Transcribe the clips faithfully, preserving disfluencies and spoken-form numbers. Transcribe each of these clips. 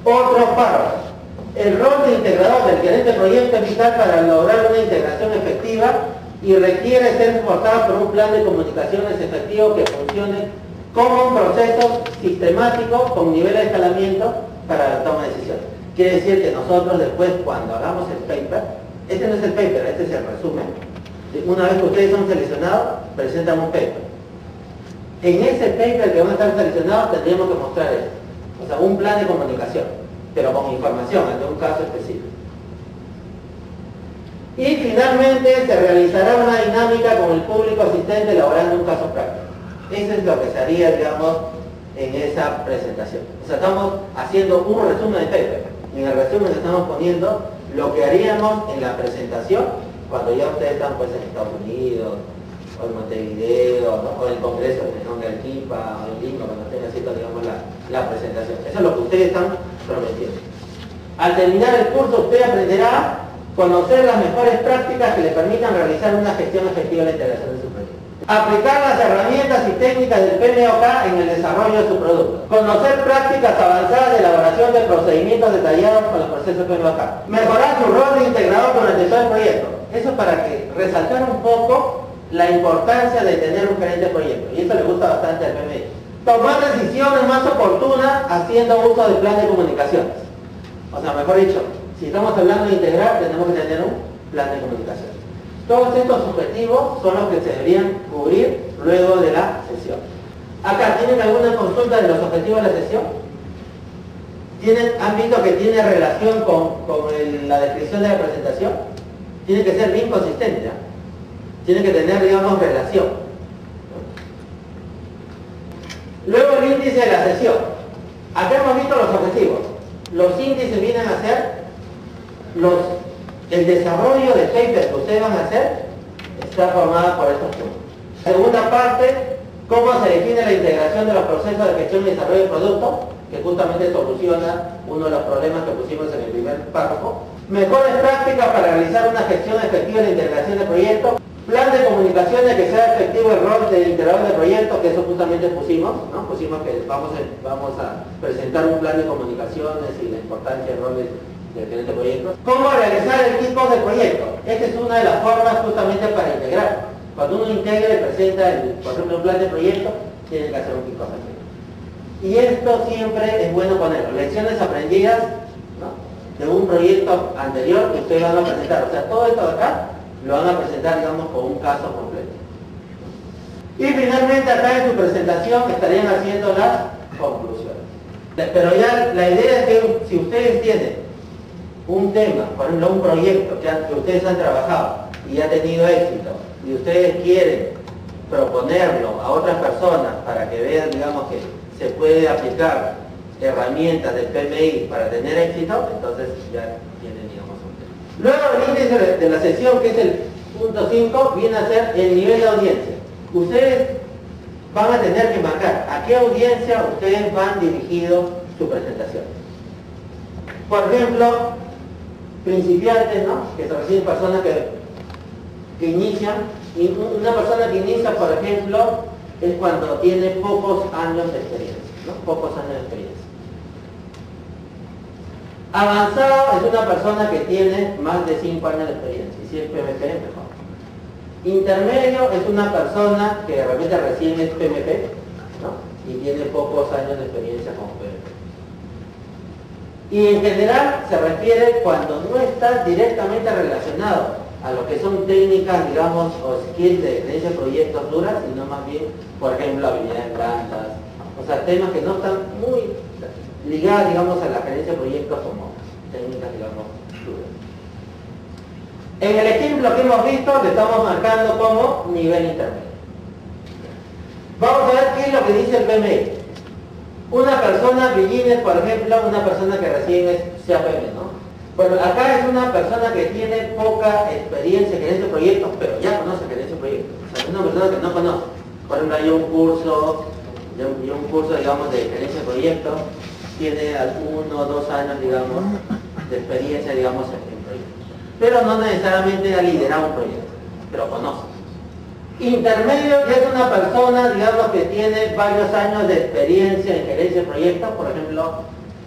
Otro párrafo. El rol de integrador del gerente de proyecto es vital para lograr una integración efectiva y requiere ser reforzado por un plan de comunicaciones efectivo que funcione como un proceso sistemático con nivel de escalamiento para la toma de decisiones. Quiere decir que nosotros después, cuando hagamos el paper, este no es el paper, este es el resumen. Una vez que ustedes son seleccionados, presentan un paper. En ese paper que van a estar seleccionados tendríamos que mostrar esto. O sea, un plan de comunicación, pero con información, ante un caso específico. Y finalmente se realizará una dinámica con el público asistente elaborando un caso práctico. Eso es lo que se haría, digamos, en esa presentación. O sea, estamos haciendo un resumen de paper. En el resumen estamos poniendo lo que haríamos en la presentación cuando ya ustedes están pues en Estados Unidos, o en Montevideo, ¿no? O en el Congreso en Arequipa, o en Lima, cuando estén haciendo, digamos, la, la presentación. Eso es lo que ustedes están prometiendo. Al terminar el curso, usted aprenderá a conocer las mejores prácticas que le permitan realizar una gestión efectiva de la integración de su proyecto. Aplicar las herramientas y técnicas del P M O K en el desarrollo de su producto. Conocer prácticas avanzadas de elaboración de procedimientos detallados con los procesos P M O K. Mejorar su rol de integrador durante todo el proyecto. Eso para que resaltar un poco la importancia de tener un gerente de proyecto. Y eso le gusta bastante al P M I. Tomar decisiones más oportunas haciendo uso del plan de comunicaciones. O sea, mejor dicho, si estamos hablando de integrar, tenemos que tener un plan de comunicaciones. Todos estos objetivos son los que se deberían cubrir luego de la sesión. Acá, ¿tienen alguna consulta de los objetivos de la sesión? ¿Tienen, ¿Han visto que tiene relación con, con el, la descripción de la presentación? Tiene que ser bien consistente, ¿eh? Tiene que tener, digamos, relación. Luego el índice de la sesión. Acá hemos visto los objetivos. Los índices vienen a ser los... El desarrollo de paper que ustedes van a hacer está formado por estos puntos. Segunda parte, cómo se define la integración de los procesos de gestión y desarrollo de producto, que justamente soluciona uno de los problemas que pusimos en el primer párrafo. Mejores prácticas para realizar una gestión efectiva de la integración de proyectos. Plan de comunicaciones que sea efectivo el rol del integrador de proyectos, que eso justamente pusimos, ¿no? Pusimos que vamos a, vamos a presentar un plan de comunicaciones y la importancia del rol del de gerente de proyectos. ¿Cómo realizar el kickoff del proyecto? Esta es una de las formas justamente para integrar. Cuando uno integra y presenta, el, por ejemplo, un plan de proyecto, tiene que hacer un kickoff. Y esto siempre es bueno ponerlo. Lecciones aprendidas, ¿no?, de un proyecto anterior que ustedes van a presentar. O sea, todo esto de acá lo van a presentar, digamos, con un caso completo. Y finalmente acá en su presentación estarían haciendo las conclusiones. Pero ya la idea es que si ustedes tienen un tema, por ejemplo un proyecto que, que ustedes han trabajado y ha tenido éxito, y ustedes quieren proponerlo a otras personas para que vean, digamos, que se puede aplicar herramientas del P M I para tener éxito, entonces ya tienen, digamos, un tema. Luego el índice de, de la sesión, que es el punto cinco, viene a ser el nivel de audiencia. Ustedes van a tener que marcar a qué audiencia ustedes van dirigido su presentación. Por ejemplo, principiantes, ¿no?, que son recién personas que, que inician, y una persona que inicia, por ejemplo, es cuando tiene pocos años de experiencia, ¿no? Pocos años de experiencia. Avanzado es una persona que tiene más de cinco años de experiencia, y si es P M P, mejor. Intermedio es una persona que de repente recién es P M P, ¿no?, y tiene pocos años de experiencia como P M P. Y en general se refiere cuando no está directamente relacionado a lo que son técnicas, digamos, o skills de gerencia de proyectos duras, sino más bien, por ejemplo, habilidades blandas, o sea, temas que no están muy ligadas, digamos, a la gerencia de proyectos como técnicas, digamos, duras. En el ejemplo que hemos visto, le estamos marcando como nivel intermedio. Vamos a ver qué es lo que dice el P M I. Una persona beginner, por ejemplo, una persona que recién es C A P M, ¿no? Bueno, acá es una persona que tiene poca experiencia en gerencia de proyectos, pero ya conoce gerencia de proyectos. O sea, es una persona que no conoce. Por ejemplo, hay un curso, y un curso, digamos, de gerencia de proyectos, tiene uno o dos años, digamos, de experiencia, digamos, en, en proyectos. Pero no necesariamente ha liderado un proyecto, pero conoce. Intermedio ya es una persona, digamos, que tiene varios años de experiencia en gerencia de proyectos, por ejemplo,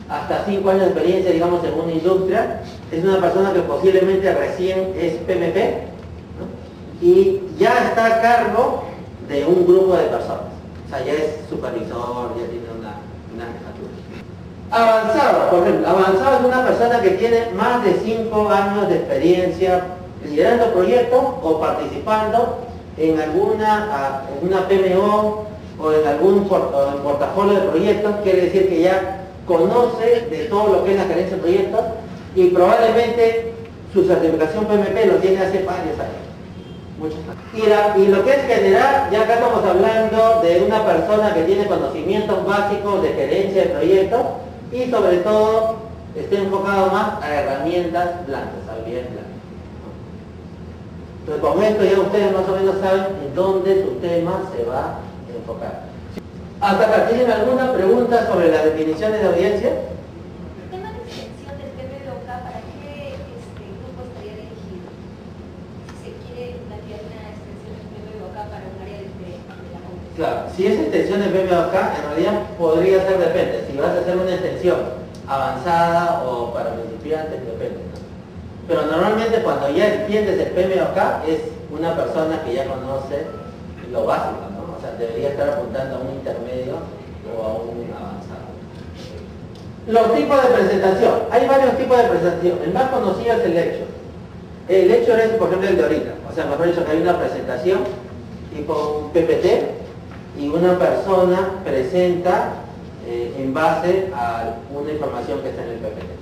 hasta cinco años de experiencia, digamos, en una industria. Es una persona que posiblemente recién es P M P, ¿no? Y ya está a cargo de un grupo de personas. O sea, ya es supervisor, ya tiene una, una jefatura. Avanzado, por ejemplo, avanzado es una persona que tiene más de cinco años de experiencia liderando proyectos o participando en alguna en una P M O o en algún port, o en portafolio de proyectos. Quiere decir que ya conoce de todo lo que es la gerencia de proyectos y probablemente su certificación P M P lo tiene hace varios años. Muchos años. Y, la, y lo que es general, ya acá estamos hablando de una persona que tiene conocimientos básicos de gerencia de proyectos y sobre todo esté enfocado más a herramientas blandas, habilidades blandas. Entonces con esto ya ustedes más o menos saben en dónde su tema se va a enfocar. ¿Hasta acá tienen alguna pregunta sobre las definiciones de audiencia? El tema de extensión del P M B O K, ¿para qué este, grupo estaría dirigido? Si se quiere plantear una extensión del P M B O K para un área de, de la audiencia. Claro, si es extensión de P M O K, en realidad podría ser, depende. Si vas a hacer una extensión avanzada o para principiantes, depende, ¿no? Pero normalmente cuando ya entiendes el P M O K es una persona que ya conoce lo básico, ¿no? O sea, debería estar apuntando a un intermedio o a un avanzado. Los tipos de presentación. Hay varios tipos de presentación. El más conocido es el lecture. El lecture es, por ejemplo, el de ahorita. O sea, mejor dicho, que hay una presentación tipo un P P T y una persona presenta eh, en base a una información que está en el P P T.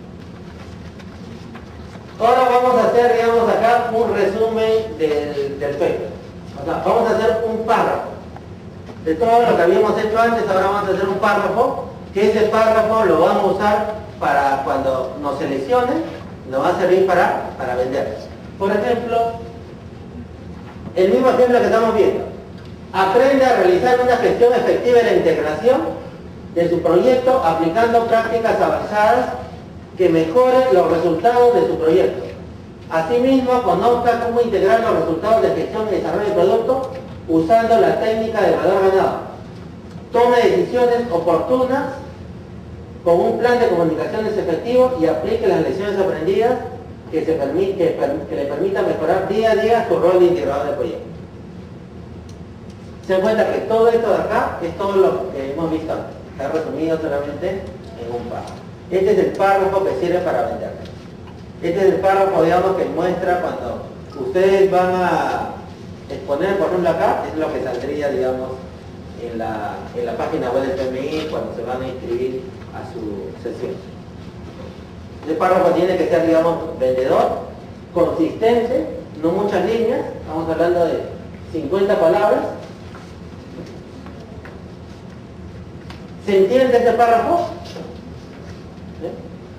Ahora vamos a hacer, digamos, acá un resumen del, del paper. O sea, vamos a hacer un párrafo. De todo lo que habíamos hecho antes, ahora vamos a hacer un párrafo, que ese párrafo lo vamos a usar para cuando nos seleccionen, nos va a servir para, para vender. Por ejemplo, el mismo ejemplo que estamos viendo. Aprende a realizar una gestión efectiva de la integración de su proyecto aplicando prácticas avanzadas que mejoren los resultados de su proyecto. Asimismo, conozca cómo integrar los resultados de gestión y desarrollo de producto usando la técnica de valor ganado. Tome decisiones oportunas con un plan de comunicaciones efectivo y aplique las lecciones aprendidas que, se permite, que, per, que le permitan mejorar día a día su rol de integrador de proyecto. Se dan cuenta que todo esto de acá es todo lo que hemos visto antes. Está resumido solamente en un párrafo. Este es el párrafo que sirve para vender. Este es el párrafo, digamos, que muestra cuando ustedes van a exponer, por ejemplo acá, es lo que saldría, digamos, en la, en la página web del P M I cuando se van a inscribir a su sesión. El párrafo tiene que ser, digamos, vendedor, consistente, no muchas líneas, estamos hablando de cincuenta palabras. ¿Se entiende este párrafo? ¿Sí?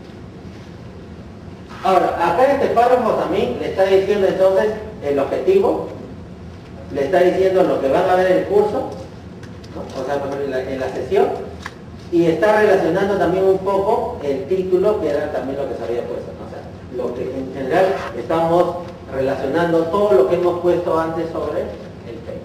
Ahora, acá este párrafo también le está diciendo entonces el objetivo, le está diciendo lo que van a ver en el curso, ¿no? O sea, en la, en la sesión, y está relacionando también un poco el título, que era también lo que se había puesto, ¿no? O sea, lo que en general estamos relacionando todo lo que hemos puesto antes sobre el tema.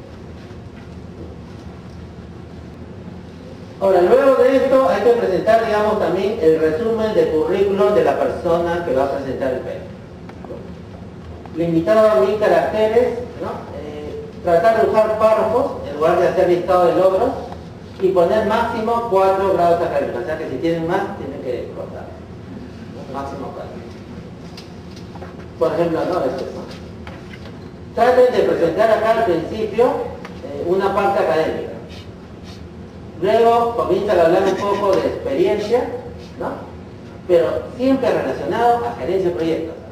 Ahora, luego de esto hay que presentar, digamos, también el resumen de currículum de la persona que va a presentar el paper. Limitado a mil caracteres, ¿no? Eh, tratar de usar párrafos en lugar de hacer listado de logros y poner máximo cuatro grados académicos. O sea que si tienen más, tienen que cortar. ¿No? Máximo cuatro. Por ejemplo, no, esto es más. Traten de presentar acá al principio eh, una parte académica. Luego comienzan a hablar un poco de experiencia, ¿no? Pero siempre relacionado a gerencia de proyectos.